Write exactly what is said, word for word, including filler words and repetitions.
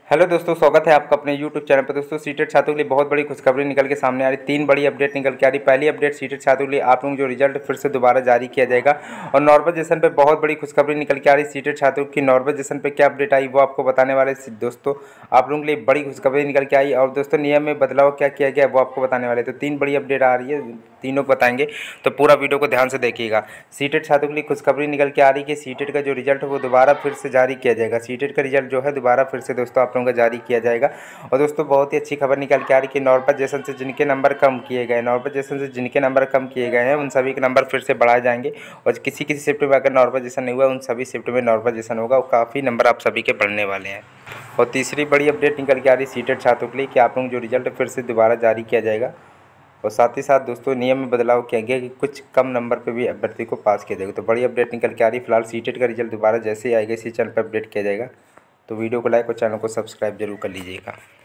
Hello दोस्तों, स्वागत है आपका अपने यूट्यूब चैनल पर। दोस्तों, सीटेट छात्रों के लिए बहुत बड़ी खुशखबरी निकल के सामने आ रही। तीन बड़ी अपडेट निकल के आ रही। पहली अपडेट, सीटेट छात्रों के लिए आप लोगों को जो रिजल्ट फिर से दोबारा जारी किया जाएगा। और नॉर्मलाइजेशन पे बहुत बड़ी खुशखबरी निकल के आ रही। सीटेट छात्रों की नॉर्मलाइजेशन पे क्या अपडेट आई वो आपको बताने वाले दोस्तों। आप लोगों के लिए बड़ी खुशखबरी निकल के आई। और दोस्तों, नियम में बदलाव क्या किया गया वो आपको बताने वाले। तो तीन बड़ी अपडेट आ रही है, तीनों को बताएंगे, तो पूरा वीडियो को ध्यान से देखिएगा। सीटेट छात्रों के लिए खुशखबरी निकल के आ रही है कि सीटेट का जो रिजल्ट है वो दोबारा फिर से जारी किया जाएगा। सीटेट का रिजल्ट जो है दोबारा फिर से दोस्तों आप लोगों का जारी किया जाएगा। और दोस्तों, बहुत ही अच्छी खबर निकल के आ रही है कि नॉर्मलाइजेशन से जिनके नंबर कम किए गए नॉर्मलाइजेशन से जिनके नंबर कम किए गए हैं उन सभी के नंबर फिर से बढ़ाए जाएंगे। और किसी किसी शिफ्ट में अगर नॉर्मलाइजेशन नहीं हुआ उन सभी शिफ्ट में नॉर्मलाइजेशन होगा और काफ़ी नंबर आप सभी के बढ़ने वाले हैं। और तीसरी बड़ी अपडेट निकल के आ रही है सीटेट छात्रों के लिए कि आप लोगों को जो रिजल्ट फिर से दोबारा जारी किया जाएगा। और साथ ही साथ दोस्तों, नियम में बदलाव किया गया कि कुछ कम नंबर पे भी अभ्यर्थी को पास किया जाएगा। तो बड़ी अपडेट निकल के आ रही है। फिलहाल सीटेट का रिजल्ट दोबारा जैसे ही आएगा इसी चैनल पर अपडेट किया जाएगा। तो वीडियो को लाइक और चैनल को सब्सक्राइब जरूर कर लीजिएगा।